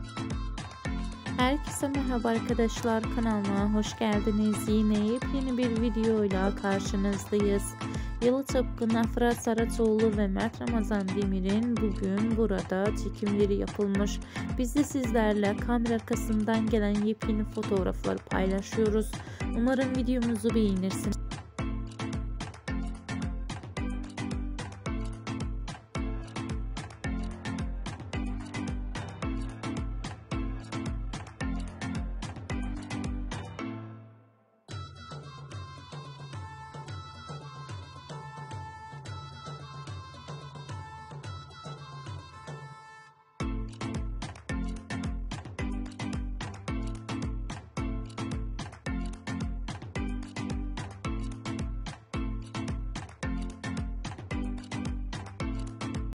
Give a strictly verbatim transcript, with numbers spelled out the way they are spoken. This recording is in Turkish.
Herkese merhaba arkadaşlar, kanalıma hoş geldiniz. Yine yepyeni bir videoyla karşınızdayız. Yalı Çapkın, Afra Saraçoğlu ve Mert Ramazan Demir'in bugün burada çekimleri yapılmış. Biz de sizlerle kamera arkasından gelen yepyeni fotoğrafları paylaşıyoruz. Umarım videomuzu beğenirsiniz.